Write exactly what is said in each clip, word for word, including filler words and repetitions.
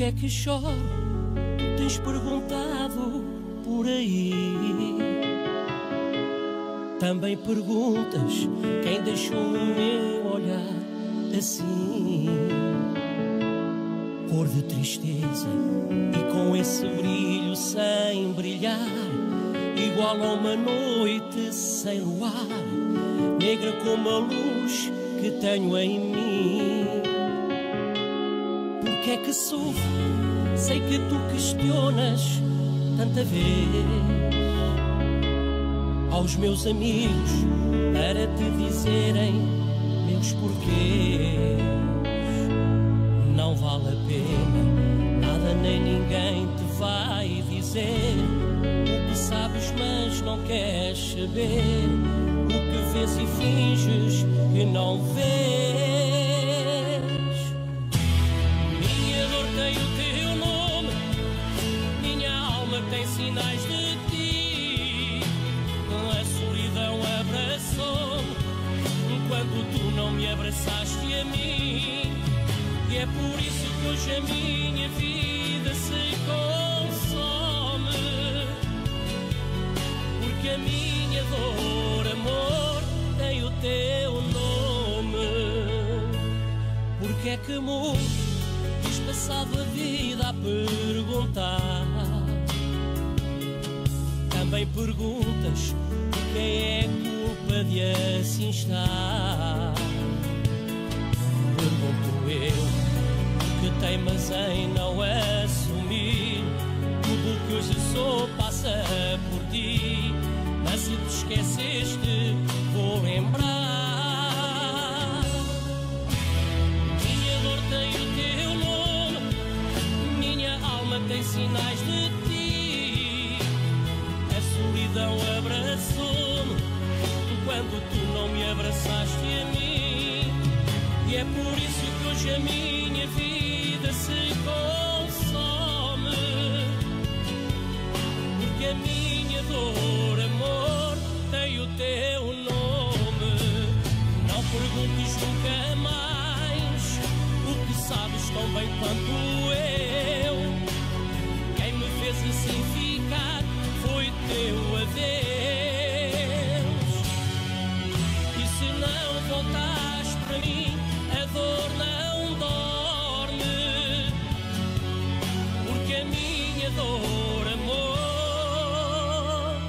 é que choro? Tu tens perguntado por aí. Também perguntas quem deixou o meu olhar assim, cor de tristeza e com esse brilho sem brilhar, igual a uma noite sem luar, negra como a luz que tenho em mim. Porque é que sofro? Sei que tu questionas tanta vez aos meus amigos para te dizerem meus porquês. Não vale a pena, nada nem ninguém te vai dizer o que sabes mas não queres saber, o que vês e finges que não vês. Minha dor tem o teu nome, minha alma tem sinais de ti. A solidão abraçou-me quando tu não me abraçaste a mim. E é por isso que hoje a minha vida se consome, porque a minha dor, amor, tem o teu nome. Porque é que, amor, tens passado a vida a perguntar? Também perguntas quem é a culpa de assim estar. Pergunto eu, que teimas em não assumir tudo que hoje sou passa por ti. Mas se te esqueceste, vou lembrar. Minha dor tem o teu nome, minha alma tem sinais de ti. A solidão abraçou-me quando tu não me abraçaste a mim. E é por isso que hoje a minha vida se consome, porque a minha dor, amor, tem o teu nome. Não perguntes nunca mais o que sabes tão bem quanto eu. Quem me fez assim ficar foi teu adeus. E se não voltaste para mim, a dor não dorme, porque a minha dor, amor,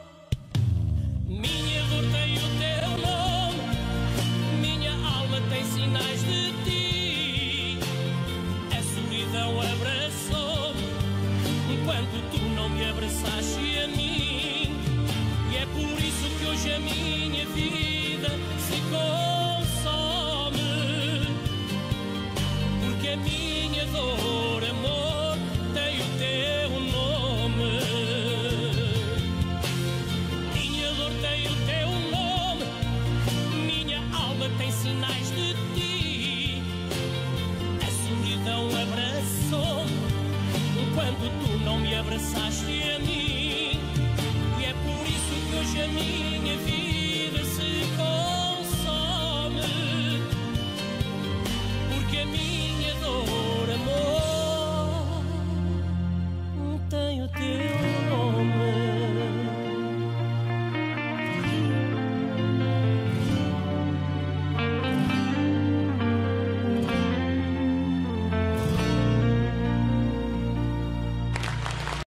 minha dor tem o teu nome, minha alma tem sinais de ti. A solidão abraçou-me enquanto tu não me abraçaste a mim. E é por isso que hoje a minha vida se consome, porque a minha dor, amor, tem o teu nome. Minha dor tem o teu nome, minha alma tem sinais de ti. A solidão abraçou-me enquanto tu não me abraçaste a mim. E é por isso que hoje a minha vida se consome, porque a minha dor, amor, tem o teu